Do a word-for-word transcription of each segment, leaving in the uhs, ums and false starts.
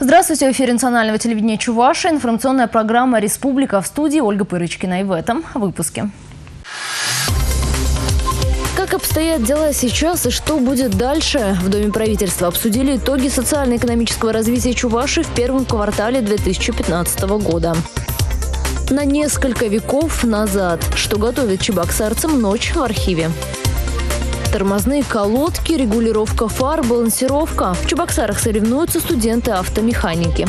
Здравствуйте, в эфире национального телевидения Чувашия. Информационная программа «Республика», в студии Ольга Пырочкина. И в этом выпуске. Как обстоят дела сейчас и что будет дальше? В Доме правительства обсудили итоги социально-экономического развития Чувашии в первом квартале две тысячи пятнадцатого года. На несколько веков назад. Что готовит чебоксарцам ночь в архиве. Тормозные колодки, регулировка фар, балансировка. В Чебоксарах соревнуются студенты-автомеханики.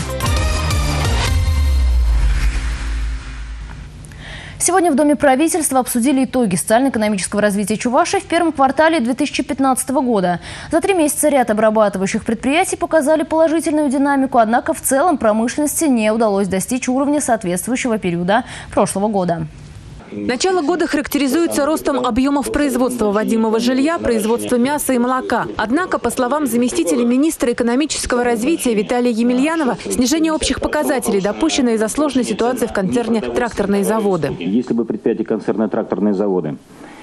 Сегодня в Доме правительства обсудили итоги социально-экономического развития Чувашии в первом квартале две тысячи пятнадцатого года. За три месяца ряд обрабатывающих предприятий показали положительную динамику, однако в целом промышленности не удалось достичь уровня соответствующего периода прошлого года. Начало года характеризуется ростом объемов производства вводимого жилья, производства мяса и молока. Однако, по словам заместителя министра экономического развития Виталия Емельянова, снижение общих показателей допущено из-за сложной ситуации в концерне «Тракторные заводы». Если бы предприятия концерна «Тракторные заводы»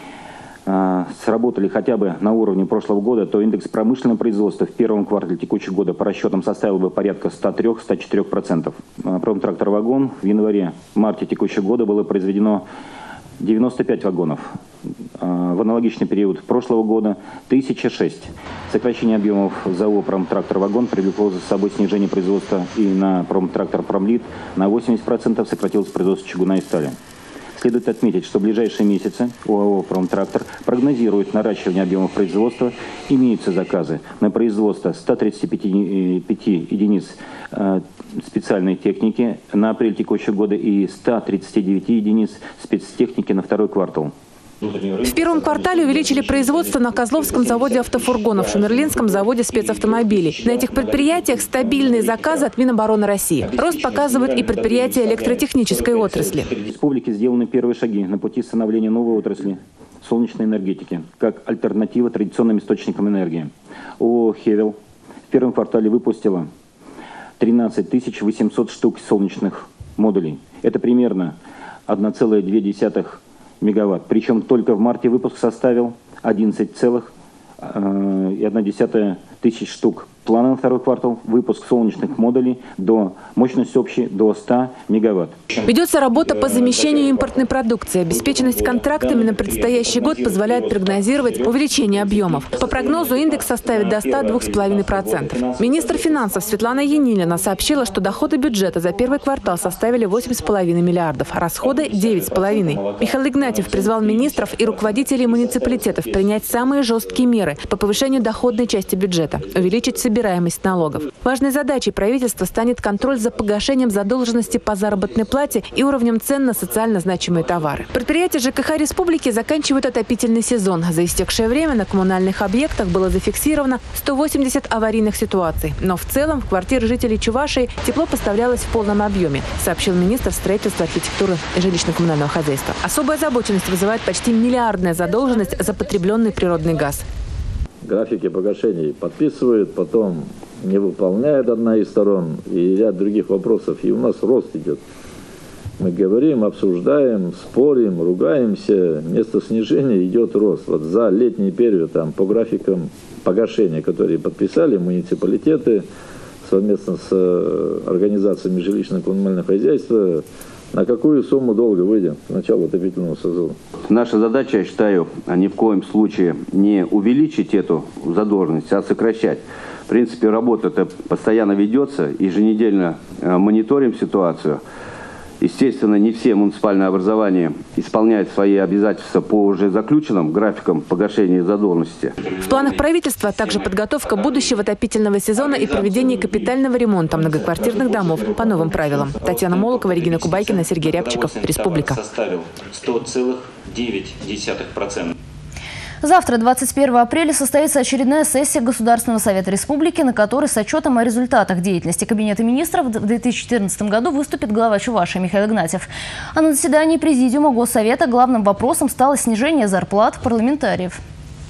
э, сработали хотя бы на уровне прошлого года, то индекс промышленного производства в первом квартале текущего года по расчетам составил бы порядка ста трёх — ста четырёх процентов. Промтрактор-вагон в январе-марте текущего года было произведено девяносто пять вагонов. В аналогичный период прошлого года тысяча шесть. Сокращение объемов ЗАО «Промтрактор-вагон» привлекло за собой снижение производства и на «Промтрактор-Промлит» на восемьдесят процентов сократилось производство чугуна и стали. Следует отметить, что в ближайшие месяцы ОАО «Промтрактор» прогнозирует наращивание объемов производства. Имеются заказы на производство ста тридцати пяти единиц э, специальной техники на апрель текущего года и ста тридцати девяти единиц спецтехники на второй квартал. В первом квартале увеличили производство на Козловском заводе автофургонов, Шумерлинском заводе спецавтомобилей. На этих предприятиях стабильные заказы от Минобороны России. Рост показывают и предприятия электротехнической отрасли. В республике сделаны первые шаги на пути становления новой отрасли солнечной энергетики, как альтернатива традиционным источникам энергии. ООО «Хевел» в первом квартале выпустила тринадцать тысяч восемьсот штук солнечных модулей. Это примерно одна целая две десятых мегаватт. Причем только в марте выпуск составил одиннадцать целых одна десятая тысяч штук. Планы на второй квартал – выпуск солнечных модулей до мощности общей до ста мегаватт. Ведется работа по замещению импортной продукции. Обеспеченность контрактами на предстоящий год позволяет прогнозировать увеличение объемов. По прогнозу индекс составит до ста двух с половиной процентов. Министр финансов Светлана Янилина сообщила, что доходы бюджета за первый квартал составили восемь с половиной миллиардов, а расходы – девять с половиной. Михаил Игнатьев призвал министров и руководителей муниципалитетов принять самые жесткие меры по повышению доходной части бюджета, увеличить собираемость налогов. Важной задачей правительства станет контроль за погашением задолженности по заработной плате и уровнем цен на социально значимые товары. Предприятия ЖКХ республики заканчивают отопительный сезон. За истекшее время на коммунальных объектах было зафиксировано сто восемьдесят аварийных ситуаций. Но в целом в квартиры жителей Чувашии тепло поставлялось в полном объеме, сообщил министр строительства, архитектуры и жилищно-коммунального хозяйства. Особую озабоченность вызывает почти миллиардная задолженность за потребленный природный газ. Графики погашений подписывают, потом не выполняет одна из сторон и ряд других вопросов. И у нас рост идет. Мы говорим, обсуждаем, спорим, ругаемся. Вместо снижения идет рост. Вот за летний период там, по графикам погашения, которые подписали муниципалитеты совместно с организациями жилищно-коммунального хозяйства, на какую сумму долга выйдем к началу отопительного сезона? Наша задача, я считаю, ни в коем случае не увеличить эту задолженность, а сокращать. В принципе, работа-то постоянно ведется, еженедельно мониторим ситуацию. Естественно, не все муниципальные образования исполняют свои обязательства по уже заключенным графикам погашения задолженности. В планах правительства также подготовка будущего отопительного сезона и проведение капитального ремонта многоквартирных домов по новым правилам. Татьяна Молокова, Регина Кубайкина, Сергей Рябчиков, Республика. Составил сто целых девять десятых процента. Завтра, двадцать первого апреля, состоится очередная сессия Государственного совета республики, на которой с отчетом о результатах деятельности Кабинета министров в две тысячи четырнадцатом году выступит глава Чувашии Михаил Игнатьев. А на заседании Президиума Госсовета главным вопросом стало снижение зарплат парламентариев.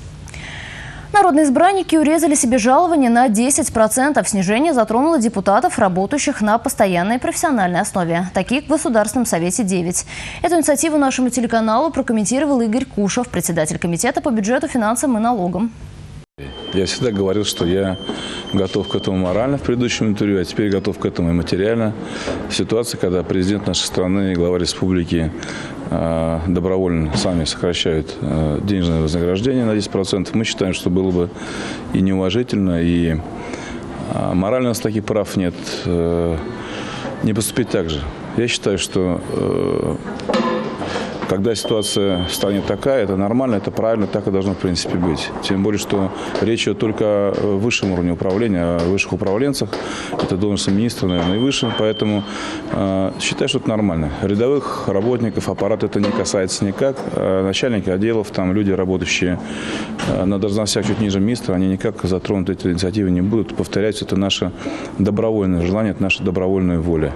Народные избранники урезали себе жалование на десять процентов. Снижение затронуло депутатов, работающих на постоянной и профессиональной основе. Таких в Государственном совете девять. Эту инициативу нашему телеканалу прокомментировал Игорь Кушев, председатель комитета по бюджету, финансам и налогам. Я всегда говорил, что я готов к этому морально в предыдущем интервью, а теперь готов к этому и материально. Ситуация, когда президент нашей страны и глава республики э, добровольно сами сокращают э, денежное вознаграждение на десять процентов, мы считаем, что было бы и неуважительно, и э, морально у нас таких прав нет, э, не поступить так же. Я считаю, что э, когда ситуация в стране такая, это нормально, это правильно, так и должно в принципе быть. Тем более, что речь идет только о высшем уровне управления, о высших управленцах. Это должность министра, наверное, и выше. Поэтому э, считаю, что это нормально. Рядовых работников аппарата это не касается никак. А начальники отделов, там люди, работающие э, на должностях чуть ниже министра, они никак затронуты этой инициативой не будут. Повторяюсь, это наше добровольное желание, это наша добровольная воля.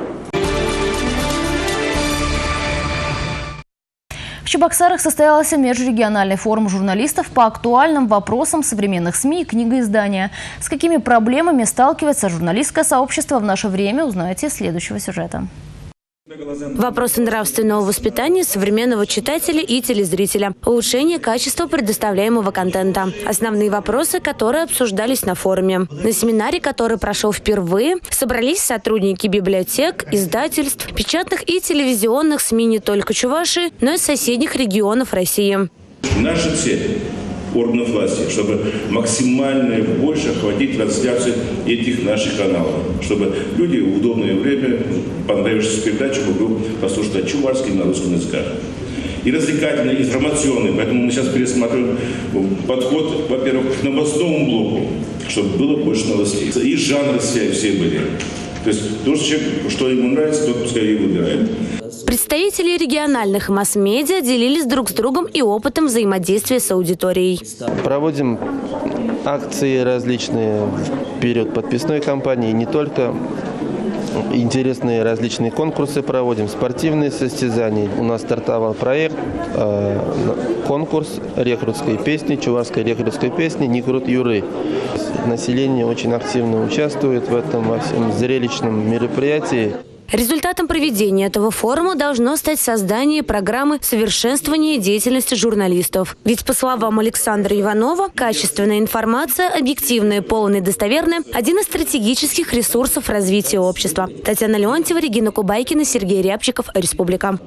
В Чебоксарах состоялся межрегиональный форум журналистов по актуальным вопросам современных СМИ и книгоиздания. С какими проблемами сталкивается журналистское сообщество в наше время, узнаете из следующего сюжета. Вопросы нравственного воспитания современного читателя и телезрителя. Улучшение качества предоставляемого контента. Основные вопросы, которые обсуждались на форуме. На семинаре, который прошел впервые, собрались сотрудники библиотек, издательств, печатных и телевизионных СМИ не только Чувашии, но и соседних регионов России. Наша цель органов власти, чтобы максимально больше охватить трансляцию этих наших каналов, чтобы люди в удобное время, понравившуюся передачу, могли послушать на чувашском и на русском языках. И развлекательный, информационный. Поэтому мы сейчас пересматриваем подход, во-первых, к новостному блоку, чтобы было больше новостей. И жанры все, все были. То есть то, что ему нравится, тот пускай и выбирает. Представители региональных масс-медиа делились друг с другом и опытом взаимодействия с аудиторией. Проводим акции различные в период подписной кампании, не только интересные различные конкурсы проводим, спортивные состязания. У нас стартовал проект, э, конкурс рекрутской песни, чувашской рекрутской песни «Никрут Юры». Население очень активно участвует в этом во всем зрелищном мероприятии. Результатом проведения этого форума должно стать создание программы совершенствования деятельности журналистов. Ведь, по словам Александра Иванова, качественная информация, объективная, полная и достоверная – один из стратегических ресурсов развития общества. Татьяна Леонтьева, Регина Кубайкина, Сергей Рябчиков, Республика.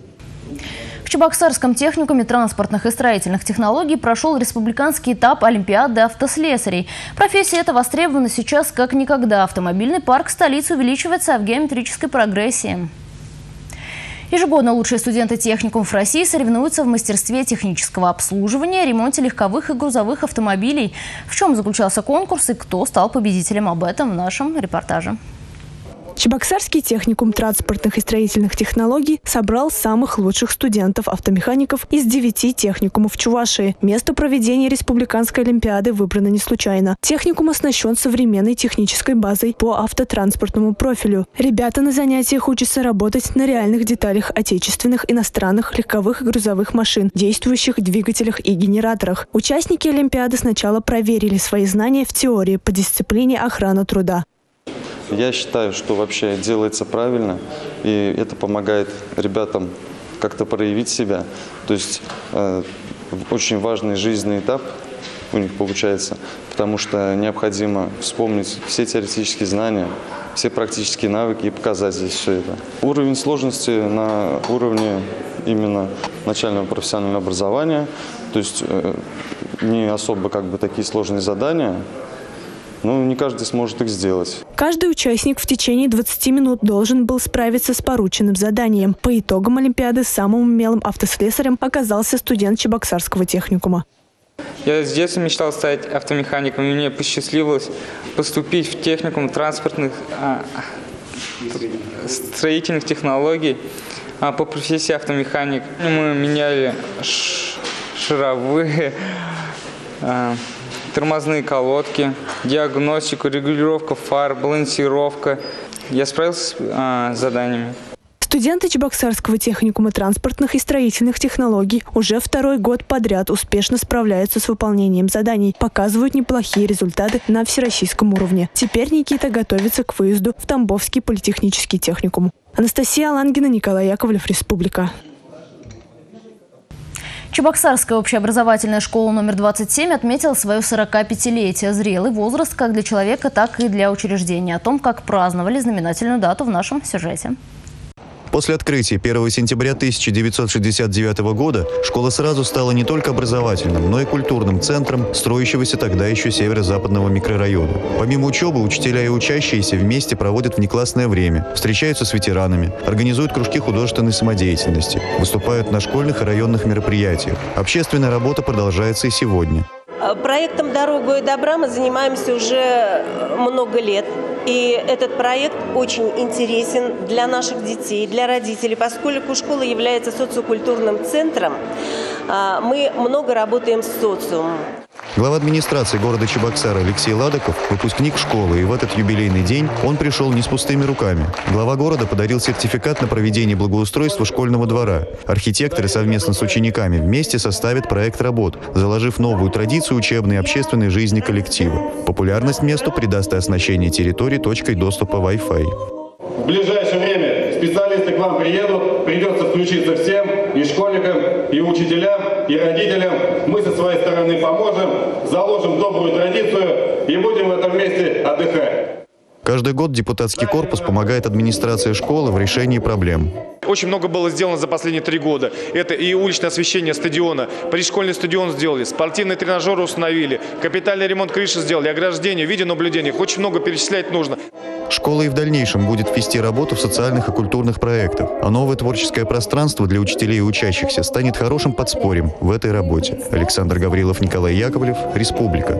В Чебоксарском техникуме транспортных и строительных технологий прошел республиканский этап Олимпиады автослесарей. Профессия эта востребована сейчас как никогда. Автомобильный парк столицы увеличивается в геометрической прогрессии. Ежегодно лучшие студенты техникумов России соревнуются в мастерстве технического обслуживания, ремонте легковых и грузовых автомобилей. В чем заключался конкурс и кто стал победителем, об этом в нашем репортаже. Чебоксарский техникум транспортных и строительных технологий собрал самых лучших студентов-автомехаников из девяти техникумов Чувашии. Место проведения республиканской олимпиады выбрано не случайно. Техникум оснащен современной технической базой по автотранспортному профилю. Ребята на занятиях учатся работать на реальных деталях отечественных, иностранных, легковых и грузовых машин, действующих двигателях и генераторах. Участники олимпиады сначала проверили свои знания в теории по дисциплине охрана труда. Я считаю, что вообще делается правильно, и это помогает ребятам как-то проявить себя. То есть э, очень важный жизненный этап у них получается, потому что необходимо вспомнить все теоретические знания, все практические навыки и показать здесь все это. Уровень сложности на уровне именно начального профессионального образования, то есть э, не особо как бы такие сложные задания. Ну, не каждый сможет их сделать. Каждый участник в течение двадцати минут должен был справиться с порученным заданием. По итогам олимпиады самым умелым автослесарем оказался студент Чебоксарского техникума. Я с детства мечтал стать автомехаником, и мне посчастливилось поступить в техникум транспортных а, строительных технологий а, по профессии автомеханик. Мы меняли шаровые, а, тормозные колодки, диагностику, регулировка фар, балансировка. Я справился с а, заданиями. Студенты Чебоксарского техникума транспортных и строительных технологий уже второй год подряд успешно справляются с выполнением заданий, показывают неплохие результаты на всероссийском уровне. Теперь Никита готовится к выезду в Тамбовский политехнический техникум. Анастасия Алангина, Николай Яковлев, Республика. Чебоксарская общеобразовательная школа номер двадцать семь отметила свое сорокапятилетие. Зрелый возраст как для человека, так и для учреждения. О том, как праздновали знаменательную дату, в нашем сюжете. После открытия первого сентября тысяча девятьсот шестьдесят девятого года школа сразу стала не только образовательным, но и культурным центром строящегося тогда еще северо-западного микрорайона. Помимо учебы, учителя и учащиеся вместе проводят внеклассное время, встречаются с ветеранами, организуют кружки художественной самодеятельности, выступают на школьных и районных мероприятиях. Общественная работа продолжается и сегодня. Проектом «Дорогу и добра» мы занимаемся уже много лет. И этот проект очень интересен для наших детей, для родителей, поскольку школа является социокультурным центром. Мы много работаем с социумом. Глава администрации города Чебоксары Алексей Ладоков – выпускник школы, и в этот юбилейный день он пришел не с пустыми руками. Глава города подарил сертификат на проведение благоустройства школьного двора. Архитекторы совместно с учениками вместе составят проект работ, заложив новую традицию учебной и общественной жизни коллектива. Популярность месту придаст и оснащение территории точкой доступа Wi-Fi. В ближайшее время специалисты к вам приедут, придется включиться всем, и школьникам, и учителям, и родителям. Мы со своей стороны поможем, заложим добрую традицию и будем в этом месте отдыхать. Каждый год депутатский корпус помогает администрации школы в решении проблем. Очень много было сделано за последние три года. Это и уличное освещение стадиона, пришкольный стадион сделали, спортивные тренажеры установили, капитальный ремонт крыши сделали, ограждение, видеонаблюдение. Очень много перечислять нужно. Школа и в дальнейшем будет вести работу в социальных и культурных проектах, а новое творческое пространство для учителей и учащихся станет хорошим подспорьем в этой работе. Александр Гаврилов, Николай Яковлев, Республика.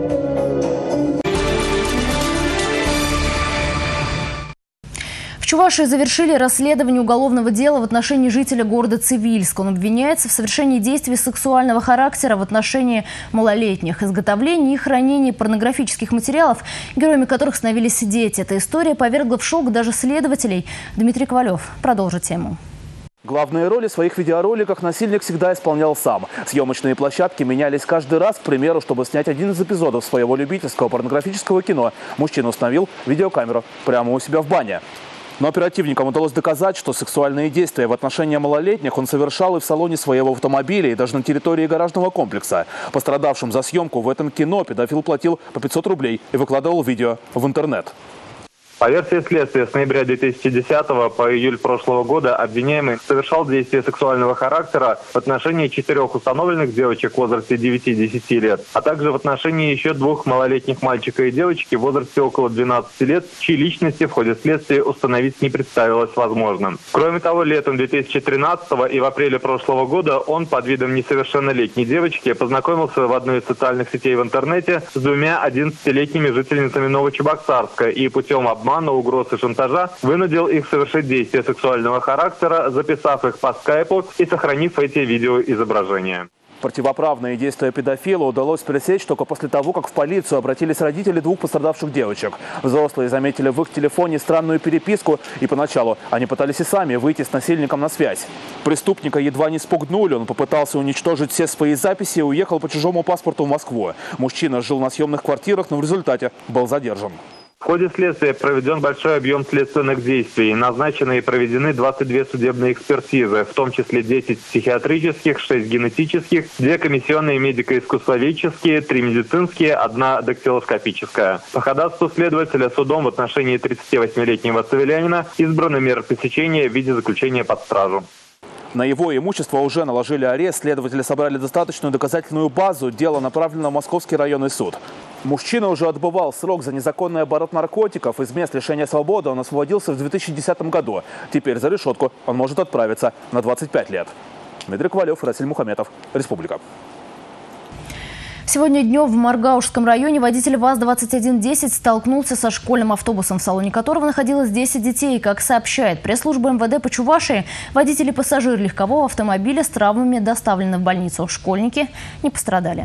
В Чувашии завершили расследование уголовного дела в отношении жителя города Цивильск. Он обвиняется в совершении действий сексуального характера в отношении малолетних, изготовлении и хранении порнографических материалов, героями которых становились дети. Эта история повергла в шок даже следователей. Дмитрий Ковалев продолжит тему. Главные роли в своих видеороликах насильник всегда исполнял сам. Съемочные площадки менялись каждый раз, к примеру, чтобы снять один из эпизодов своего любительского порнографического кино. Мужчина установил видеокамеру прямо у себя в бане. Но оперативникам удалось доказать, что сексуальные действия в отношении малолетних он совершал и в салоне своего автомобиля, и даже на территории гаражного комплекса. Пострадавшим за съемку в этом кино педофил платил по пятьсот рублей и выкладывал видео в интернет. По версии следствия, с ноября две тысячи десятого по июль прошлого года обвиняемый совершал действия сексуального характера в отношении четырех установленных девочек в возрасте девяти-десяти лет, а также в отношении еще двух малолетних мальчика и девочки в возрасте около двенадцати лет, чьи личности в ходе следствия установить не представилось возможным. Кроме того, летом две тысячи тринадцатого и в апреле прошлого года он под видом несовершеннолетней девочки познакомился в одной из социальных сетей в интернете с двумя одиннадцатилетними жительницами Новочебоксарска и путем обмана, угроз и шантажа вынудил их совершить действия сексуального характера, записав их по скайпу и сохранив эти видеоизображения. Противоправные действия педофила удалось пресечь только после того, как в полицию обратились родители двух пострадавших девочек. Взрослые заметили в их телефоне странную переписку, и поначалу они пытались и сами выйти с насильником на связь. Преступника едва не спугнули, он попытался уничтожить все свои записи и уехал по чужому паспорту в Москву. Мужчина жил на съемных квартирах, но в результате был задержан. В ходе следствия проведен большой объем следственных действий. Назначены и проведены двадцать две судебные экспертизы, в том числе десять психиатрических, шесть генетических, две комиссионные медико-искусствоведческие, три медицинские, одна дактилоскопическая. По ходатайству следователя судом в отношении тридцативосьмилетнего савелянина избрана мера пресечения в виде заключения под стражу. На его имущество уже наложили арест. Следователи собрали достаточную доказательную базу. Дело направлено в Московский районный суд. Мужчина уже отбывал срок за незаконный оборот наркотиков. Из мест лишения свободы он освободился в две тысячи десятом году. Теперь за решетку он может отправиться на двадцать пять лет. Дмитрий Ковалев, Расиль Мухаметов, Республика. Сегодня днем в Маргаушском районе водитель ВАЗ двадцать один десять столкнулся со школьным автобусом, в салоне которого находилось десять детей. Как сообщает пресс-служба эм вэ дэ по Чувашии, водитель и пассажир легкового автомобиля с травмами доставлены в больницу. Школьники не пострадали.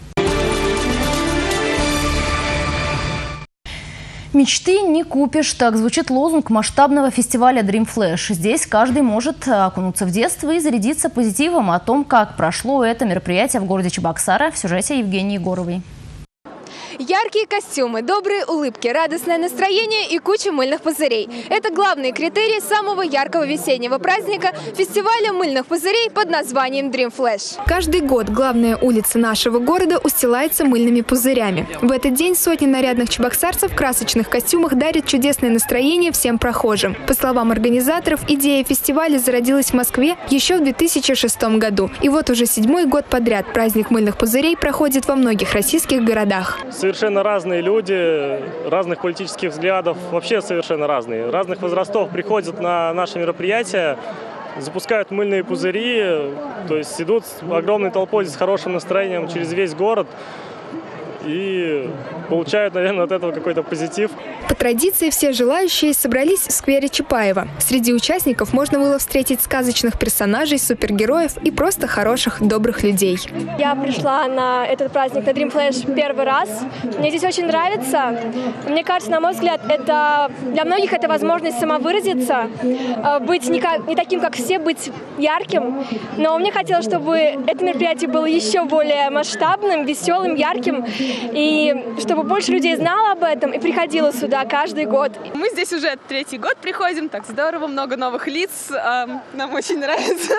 «Мечты не купишь» – так звучит лозунг масштабного фестиваля Dream Flash. Здесь каждый может окунуться в детство и зарядиться позитивом. О том, как прошло это мероприятие в городе Чебоксары, в сюжете Евгении Егоровой. Яркие костюмы, добрые улыбки, радостное настроение и куча мыльных пузырей. Это главные критерии самого яркого весеннего праздника – фестиваля мыльных пузырей под названием Dream Flash. Каждый год главная улица нашего города устилается мыльными пузырями. В этот день сотни нарядных чебоксарцев в красочных костюмах дарят чудесное настроение всем прохожим. По словам организаторов, идея фестиваля зародилась в Москве еще в две тысячи шестом году. И вот уже седьмой год подряд праздник мыльных пузырей проходит во многих российских городах. Совершенно разные люди, разных политических взглядов, вообще совершенно разные. Разных возрастов приходят на наши мероприятия, запускают мыльные пузыри, то есть идут огромной толпой с хорошим настроением через весь город и получают, наверное, от этого какой-то позитив. По традиции все желающие собрались в сквере Чапаева. Среди участников можно было встретить сказочных персонажей, супергероев и просто хороших, добрых людей. Я пришла на этот праздник, на Dream Flash, первый раз. Мне здесь очень нравится. Мне кажется, на мой взгляд, это для многих это возможность самовыразиться, быть не, как, не таким, как все, быть ярким. Но мне хотелось, чтобы это мероприятие было еще более масштабным, веселым, ярким. И чтобы больше людей знало об этом и приходило сюда каждый год. Мы здесь уже третий год приходим, так здорово, много новых лиц, нам очень нравится.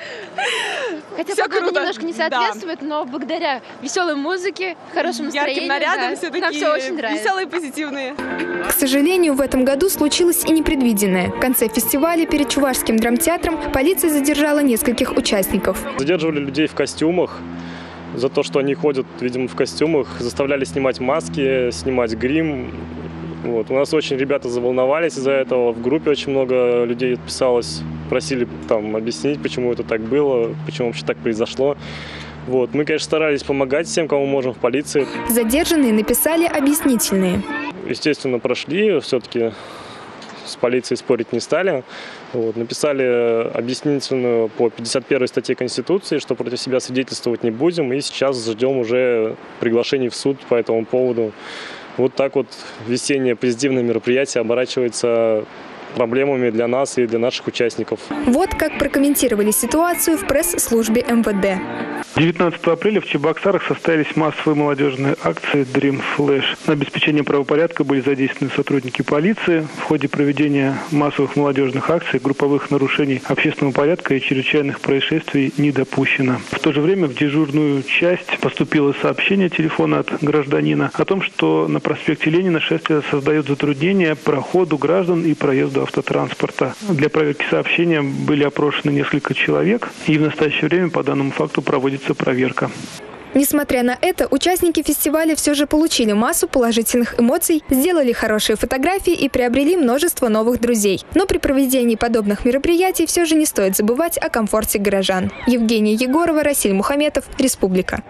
Хотя погода круто. Немножко не соответствует, да. Но благодаря веселой музыке, хорошему настроению, ярким нарядам, да, все нам такие все очень нравится. Веселые, позитивные. К сожалению, в этом году случилось и непредвиденное. В конце фестиваля перед Чувашским драмтеатром полиция задержала нескольких участников. Задерживали людей в костюмах за то, что они ходят, видимо, в костюмах, заставляли снимать маски, снимать грим. Вот. У нас очень ребята заволновались из-за этого. В группе очень много людей отписалось, просили там объяснить, почему это так было, почему вообще так произошло. Вот. Мы, конечно, старались помогать всем, кому можем в полиции. Задержанные написали объяснительные. Естественно, прошли, все-таки с полицией спорить не стали. Вот. Написали объяснительную по пятьдесят первой статье Конституции, что против себя свидетельствовать не будем. И сейчас ждем уже приглашений в суд по этому поводу. Вот так вот весеннее позитивное мероприятие оборачивается проблемами для нас и для наших участников. Вот как прокомментировали ситуацию в пресс-службе эм вэ дэ. девятнадцатого апреля в Чебоксарах состоялись массовые молодежные акции Dream Flash. На обеспечение правопорядка были задействованы сотрудники полиции. В ходе проведения массовых молодежных акций групповых нарушений общественного порядка и чрезвычайных происшествий не допущено. В то же время в дежурную часть поступило сообщение телефона от гражданина о том, что на проспекте Ленина шествие создает затруднения проходу граждан и проезду автотранспорта. Для проверки сообщения были опрошены несколько человек, и в настоящее время по данному факту проводится проверка. Несмотря на это, участники фестиваля все же получили массу положительных эмоций, сделали хорошие фотографии и приобрели множество новых друзей. Но при проведении подобных мероприятий все же не стоит забывать о комфорте горожан. Евгения Егорова, Расиль Мухаметов, Республика.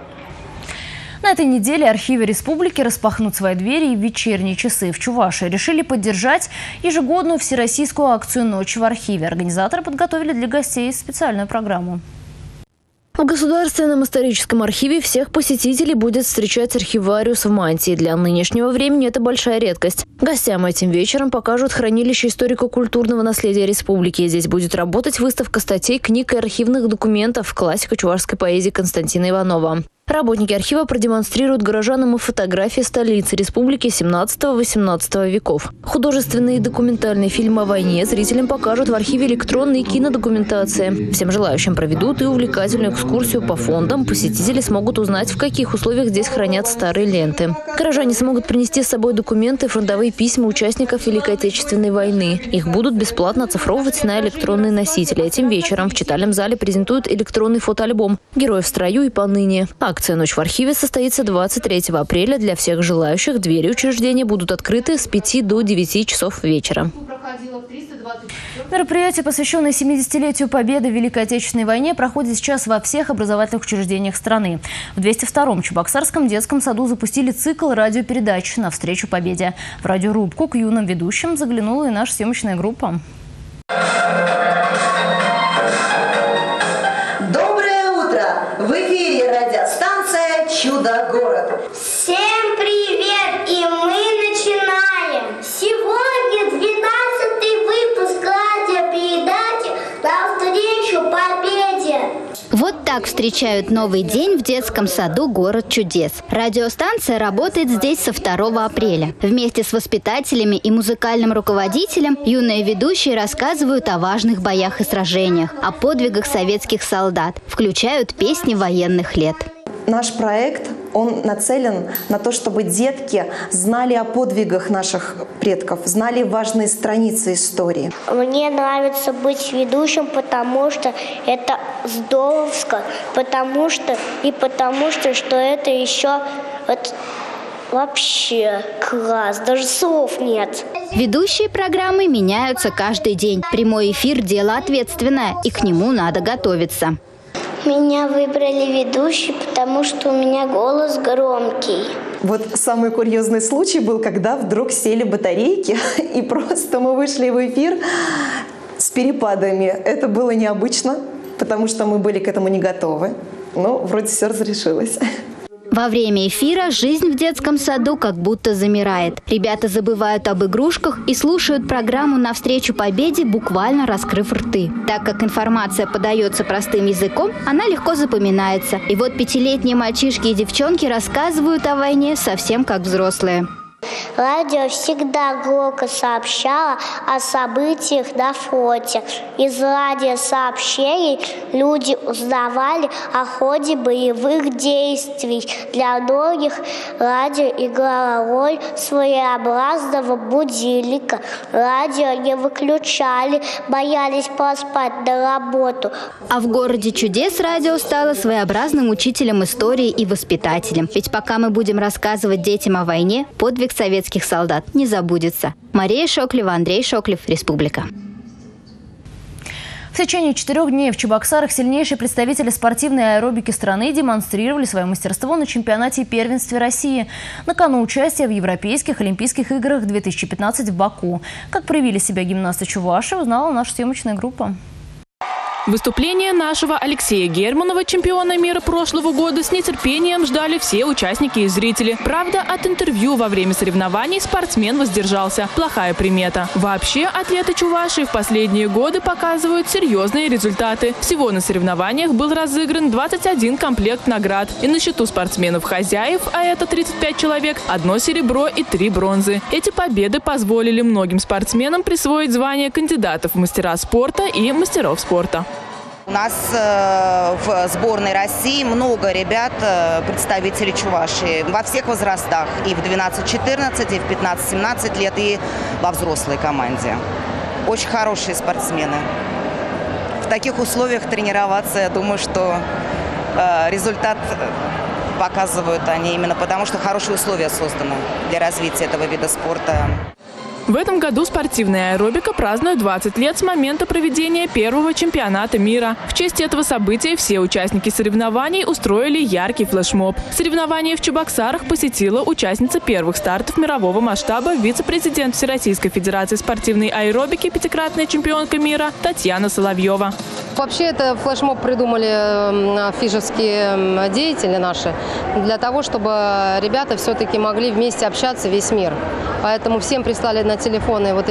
На этой неделе архивы республики распахнут свои двери и в вечерние часы. В Чувашии решили поддержать ежегодную всероссийскую акцию «Ночь в архиве». Организаторы подготовили для гостей специальную программу. В Государственном историческом архиве всех посетителей будет встречать архивариус в мантии. Для нынешнего времени это большая редкость. Гостям этим вечером покажут хранилище историко-культурного наследия республики. Здесь будет работать выставка статей, книг и архивных документов классика чувашской поэзии Константина Иванова. Работники архива продемонстрируют горожанам и фотографии столицы республики семнадцатого-восемнадцатого веков. Художественные и документальные фильмы о войне зрителям покажут в архиве электронной кинодокументации. Всем желающим проведут и увлекательную экскурсию по фондам. Посетители смогут узнать, в каких условиях здесь хранят старые ленты. Горожане смогут принести с собой документы и фронтовые письма участников Великой Отечественной войны. Их будут бесплатно оцифровывать на электронные носители. Этим вечером в читальном зале презентуют электронный фотоальбом «Герои в строю и поныне». Акция «Ночь в архиве» состоится двадцать третьего апреля. Для всех желающих двери учреждения будут открыты с пяти до девяти часов вечера. Мероприятие, посвященное семидесятилетию Победы в Великой Отечественной войне, проходит сейчас во всех образовательных учреждениях страны. В двести втором Чебоксарском детском саду запустили цикл радиопередач «Навстречу Победе». В радиорубку к юным ведущим заглянула и наша съемочная группа. Доброе утро! В эфире радиостанция «Чудо-город». Всем привет! И мы начинаем! Сегодня двенадцатый выпуск радиопередачи «Навстречу Победе». Вот так в встречают новый день в детском саду «Город чудес». Радиостанция работает здесь со второго апреля. Вместе с воспитателями и музыкальным руководителем юные ведущие рассказывают о важных боях и сражениях, о подвигах советских солдат, включают песни военных лет. Наш проект, он нацелен на то, чтобы детки знали о подвигах наших предков, знали важные страницы истории. Мне нравится быть ведущим, потому что это здоровско, потому что и потому что, что это еще вот вообще класс, даже слов нет. Ведущие программы меняются каждый день. Прямой эфир – дело ответственное, и к нему надо готовиться. Меня выбрали ведущей, потому что у меня голос громкий. Вот самый курьезный случай был, когда вдруг сели батарейки, и просто мы вышли в эфир с перепадами. Это было необычно, потому что мы были к этому не готовы. Но вроде все разрешилось. Во время эфира жизнь в детском саду как будто замирает. Ребята забывают об игрушках и слушают программу «Навстречу победе», буквально раскрыв рты. Так как информация подается простым языком, она легко запоминается. И вот пятилетние мальчишки и девчонки рассказывают о войне совсем как взрослые. Радио всегда громко сообщало о событиях на фронте. Из радиосообщений люди узнавали о ходе боевых действий. Для многих радио играло роль своеобразного будильника. Радио не выключали, боялись проспать на работу. А в «Городе чудес» радио стало своеобразным учителем истории и воспитателем. Ведь пока мы будем рассказывать детям о войне, подвиг советских солдат не забудется. Мария Шоклева, Андрей Шоклев, Республика. В течение четырех дней в Чебоксарах сильнейшие представители спортивной аэробики страны демонстрировали свое мастерство на чемпионате и первенстве России. На кону участия в Европейских Олимпийских играх две тысячи пятнадцать в Баку. Как проявили себя гимнасты Чувашии, узнала наша съемочная группа. Выступление нашего Алексея Германова, чемпиона мира прошлого года, с нетерпением ждали все участники и зрители. Правда, от интервью во время соревнований спортсмен воздержался. Плохая примета. Вообще, атлеты Чувашии в последние годы показывают серьезные результаты. Всего на соревнованиях был разыгран двадцать один комплект наград. И на счету спортсменов-хозяев, а это тридцать пять человек, одно серебро и три бронзы. Эти победы позволили многим спортсменам присвоить звание кандидатов в мастера спорта и мастеров спорта. У нас э, в сборной России много ребят, э, представителей Чувашии во всех возрастах. И в двенадцать-четырнадцать, и в пятнадцать-семнадцать лет, и во взрослой команде. Очень хорошие спортсмены. В таких условиях тренироваться, я думаю, что э, результат показывают они именно потому, что хорошие условия созданы для развития этого вида спорта. В этом году спортивная аэробика празднует двадцать лет с момента проведения первого чемпионата мира. В честь этого события все участники соревнований устроили яркий флешмоб. Соревнования в Чебоксарах посетила участница первых стартов мирового масштаба, вице-президент Всероссийской Федерации спортивной аэробики, пятикратная чемпионка мира Татьяна Соловьева. Вообще это флешмоб придумали фишевские деятели наши для того, чтобы ребята все-таки могли вместе общаться весь мир. Поэтому всем прислали на телефоны вот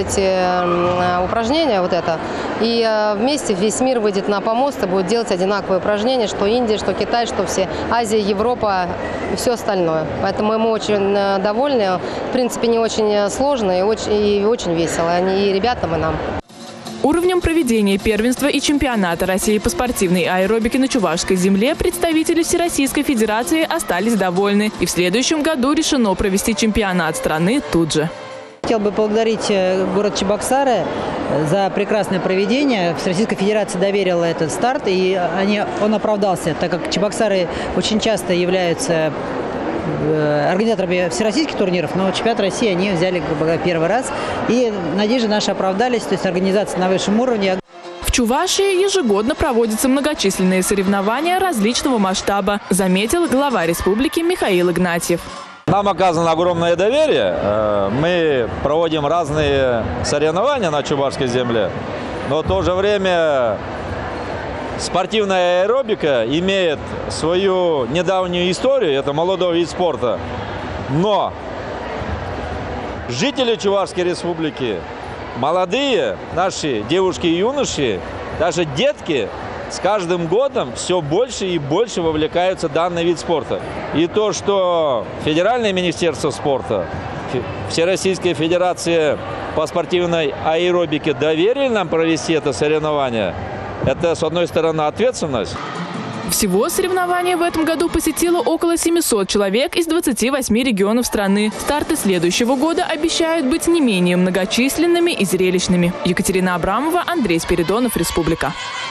эти упражнения, вот это. И вместе весь мир выйдет на помост и будет делать одинаковые упражнения, что Индия, что Китай, что все Азия, Европа и все остальное. Поэтому мы очень довольны. В принципе, не очень сложно и очень, и очень весело. И ребятам, и нам. Уровнем проведения первенства и чемпионата России по спортивной аэробике на Чувашской земле представители Всероссийской Федерации остались довольны. И в следующем году решено провести чемпионат страны тут же. Хотел бы поблагодарить город Чебоксары за прекрасное проведение. Всероссийская Федерация доверила этот старт, и они, он оправдался, так как Чебоксары очень часто являются организаторами всероссийских турниров, но чемпионат России они взяли первый раз. И надежды наши оправдались, то есть организация на высшем уровне. В Чувашии ежегодно проводятся многочисленные соревнования различного масштаба, заметил глава республики Михаил Игнатьев. Нам оказано огромное доверие. Мы проводим разные соревнования на Чувашской земле, но в то же время спортивная аэробика имеет свою недавнюю историю, это молодой вид спорта. Но жители Чувашской республики, молодые наши девушки и юноши, даже детки с каждым годом все больше и больше вовлекаются в данный вид спорта. И то, что Федеральное министерство спорта, Всероссийская федерация по спортивной аэробике доверили нам провести это соревнование, это, с одной стороны, ответственность. Всего соревнования в этом году посетило около семисот человек из двадцати восьми регионов страны. Старты следующего года обещают быть не менее многочисленными и зрелищными. Екатерина Абрамова, Андрей Спиридонов, Республика.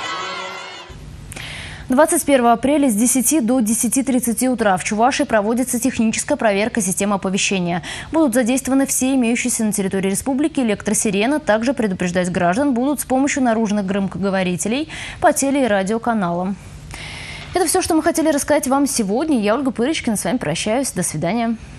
двадцать первого апреля с десяти до десяти тридцати утра в Чувашии проводится техническая проверка системы оповещения. Будут задействованы все имеющиеся на территории республики электросирены. Также предупреждать граждан будут с помощью наружных громкоговорителей по теле- и радиоканалам. Это все, что мы хотели рассказать вам сегодня. Я, Ольга Пырочкина, с вами прощаюсь. До свидания.